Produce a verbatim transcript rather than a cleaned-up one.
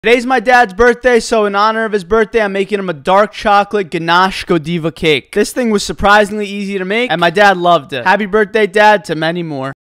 Today's my dad's birthday, so in honor of his birthday, I'm making him a dark chocolate ganache Godiva cake. This thing was surprisingly easy to make, and my dad loved it. Happy birthday, Dad, to many more.